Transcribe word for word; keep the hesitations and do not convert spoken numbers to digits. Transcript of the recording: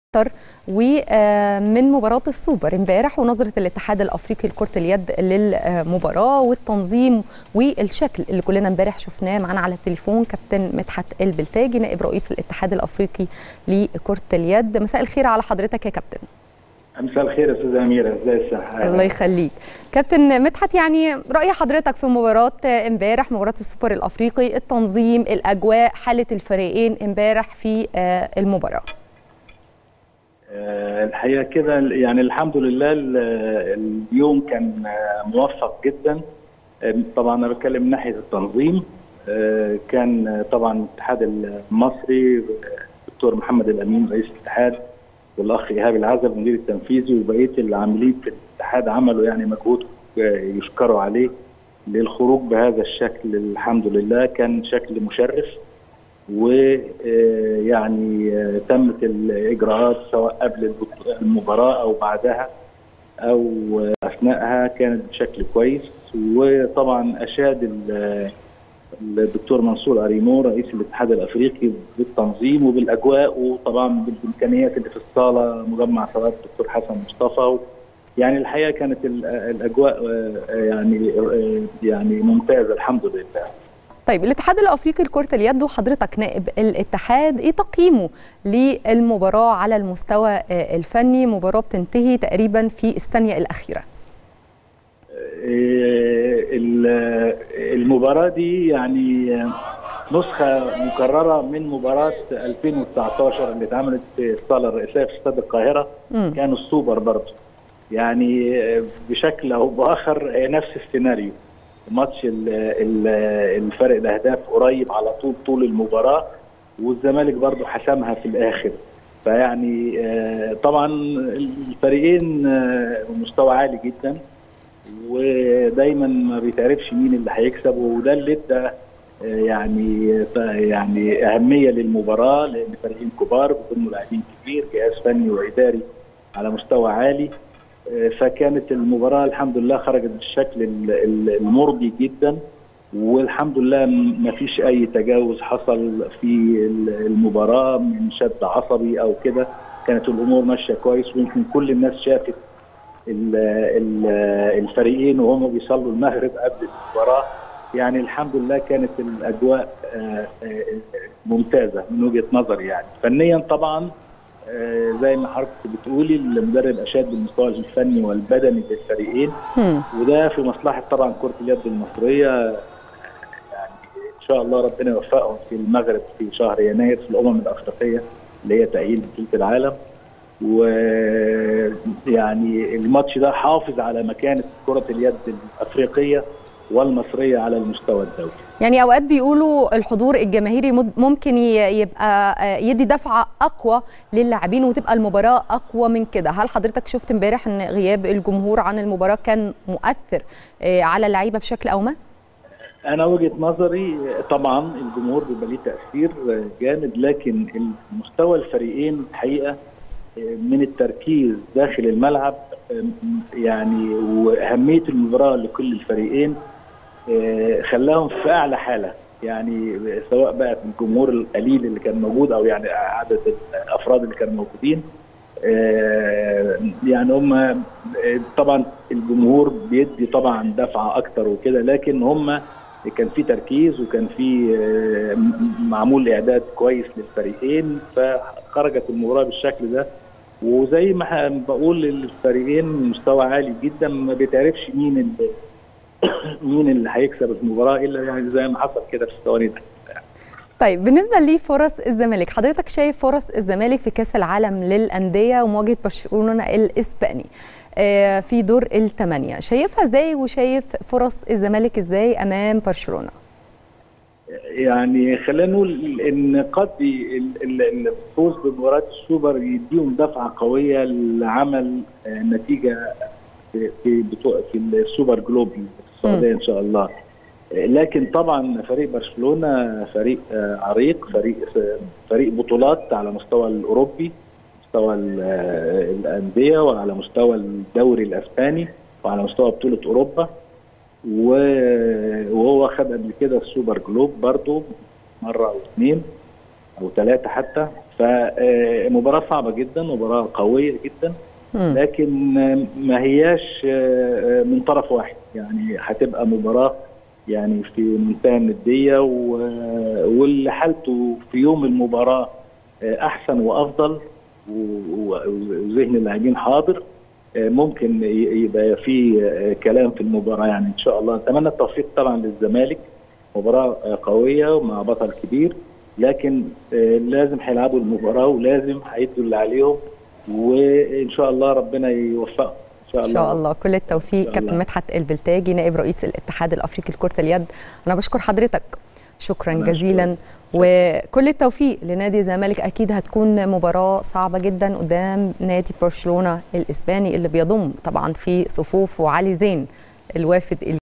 ومن مباراة السوبر امبارح ونظرة الاتحاد الافريقي لكرة اليد للمباراة والتنظيم والشكل اللي كلنا امبارح شفناه. معانا على التليفون كابتن مدحت البلتاجي نائب رئيس الاتحاد الافريقي لكرة اليد. مساء الخير على حضرتك يا كابتن. مساء الخير يا استاذه اميره، ازاي الصحه؟ الله يخليك كابتن مدحت، يعني راي حضرتك في مباراه امبارح، مباراه السوبر الافريقي، التنظيم، الاجواء، حاله الفريقين امبارح في المباراه. الحقيقه كده يعني الحمد لله اليوم كان موفق جدا. طبعا انا بتكلم من ناحيه التنظيم، كان طبعا الاتحاد المصري الدكتور محمد الامين رئيس الاتحاد والاخ ايهاب العزب المدير التنفيذي وبقيه العاملين في الاتحاد عملوا يعني مجهود يشكروا عليه للخروج بهذا الشكل. الحمد لله كان شكل مشرف، ويعني تمت الاجراءات سواء قبل المباراه او بعدها او اثناءها كانت بشكل كويس. وطبعا اشاد الدكتور منصور اريمو رئيس الاتحاد الافريقي بالتنظيم وبالاجواء، وطبعا بالامكانيات اللي في الصاله مجمع ثواب الدكتور حسن مصطفى. يعني الحقيقه كانت الاجواء يعني يعني ممتازه الحمد لله. طيب الاتحاد الافريقي لكرة اليد وحضرتك نائب الاتحاد، ايه تقييمه للمباراه على المستوى الفني؟ مباراه بتنتهي تقريبا في الثانيه الاخيره. المباراه دي يعني نسخه مكرره من مباراه ألفين وتسعتاشر اللي اتعملت في الصاله الرئيسيه في استاد القاهره. م. كان السوبر برضه يعني بشكل او باخر نفس السيناريو، ماتش الفرق الاهداف قريب على طول طول المباراه، والزمالك برضه حسمها في الاخر. فيعني طبعا الفريقين مستوى عالي جدا، ودايما ما بيتعرفش مين اللي هيكسب، وده اللي ادى يعني يعني اهميه للمباراه، لان فريقين كبار بيضموا لاعبين كبير، جهاز فني واداري على مستوى عالي. فكانت المباراه الحمد لله خرجت بالشكل المرضي جدا، والحمد لله ما فيش اي تجاوز حصل في المباراه من شد عصبي او كده. كانت الامور ماشيه كويس، ويمكن كل الناس شافت الفريقين وهم بيصلوا المغرب قبل المباراه. يعني الحمد لله كانت الاجواء ممتازه من وجهه نظري. يعني فنيا طبعا زي ما حضرتك بتقولي المدرب اشاد بالمستوى الفني والبدني للفريقين، وده في مصلحه طبعا كره اليد المصريه. يعني ان شاء الله ربنا يوفقهم في المغرب في شهر يناير في الامم الافريقيه اللي هي تاهيل بطوله العالم. ويعني الماتش ده حافظ على مكانه كره اليد الافريقيه والمصريه على المستوى الدولي. يعني اوقات بيقولوا الحضور الجماهيري ممكن يبقى يدي دفعه اقوى للاعبين وتبقى المباراه اقوى من كده. هل حضرتك شفت امبارح ان غياب الجمهور عن المباراه كان مؤثر على اللعيبه بشكل او ما؟ انا وجهه نظري طبعا الجمهور بيبقى ليه تاثير جامد، لكن مستوى الفريقين الحقيقه من التركيز داخل الملعب يعني واهميه المباراه لكل الفريقين خلاهم في اعلى حاله. يعني سواء بقى الجمهور القليل اللي كان موجود او يعني عدد الافراد اللي كانوا موجودين، يعني هم طبعا الجمهور بيدي طبعا دفعه اكتر وكده، لكن هم كان في تركيز وكان في معمول اعداد كويس للفريقين، فخرجت المباراه بالشكل ده. وزي ما بقول الفريقين مستوى عالي جدا، ما بيتعرفش مين اللي مين اللي هيكسب المباراه الا يعني زي ما حصل كده في الثواني ده. طيب بالنسبه لفرص الزمالك، حضرتك شايف فرص الزمالك في كاس العالم للانديه ومواجهه برشلونه الاسباني في دور الثمانيه، شايفها ازاي وشايف فرص الزمالك ازاي امام برشلونه؟ يعني خلينا نقول ان قد الفوز بمباراه السوبر يديهم دفعه قويه لعمل نتيجه في في السوبر جلوب في السعوديه ان شاء الله. لكن طبعا فريق برشلونه فريق عريق، فريق فريق بطولات على مستوى الاوروبي، مستوى الانديه، وعلى مستوى الدوري الاسباني، وعلى مستوى بطوله اوروبا. وهو خد قبل كده السوبر جلوب برضه مره او اثنين. او ثلاثه حتى. فمباراه صعبه جدا، مباراه قويه جدا، لكن ما هياش من طرف واحد، يعني هتبقى مباراه يعني في منتهى النديه، واللي حالته في يوم المباراه احسن وافضل وذهن اللاعبين حاضر ممكن يبقى في كلام في المباراه. يعني ان شاء الله اتمنى التوفيق طبعا للزمالك، مباراه قويه ومع بطل كبير، لكن لازم هيلعبوا المباراه ولازم هيدوا اللي عليهم، وان شاء الله ربنا يوفقهم ان شاء الله. ان شاء الله كل التوفيق. كابتن مدحت البلتاجي نائب رئيس الاتحاد الافريقي لكره اليد، انا بشكر حضرتك شكرا جزيلا، وكل التوفيق لنادي الزمالك. اكيد هتكون مباراه صعبه جدا قدام نادي برشلونه الاسباني اللي بيضم طبعا في صفوفه علي زين الوافد